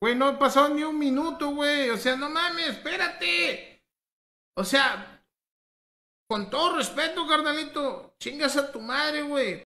güey, no ha pasado ni un minuto, güey. O sea, no mames, espérate. O sea, con todo respeto, carnalito, chingas a tu madre, güey.